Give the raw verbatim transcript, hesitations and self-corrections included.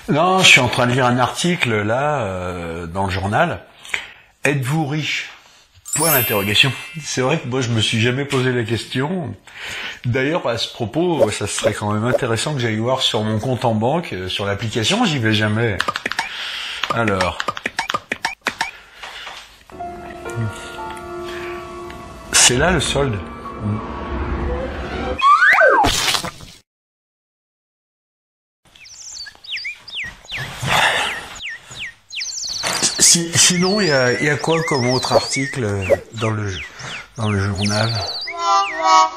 Non, je suis en train de lire un article là euh, dans le journal. Êtes-vous riche? Point d'interrogation. C'est vrai que moi je me suis jamais posé la question. D'ailleurs à ce propos, ça serait quand même intéressant que j'aille voir sur mon compte en banque, euh, sur l'application, j'y vais jamais. Alors, c'est là le solde. Si, sinon, il y a, y a quoi comme autre article dans le, dans le journal?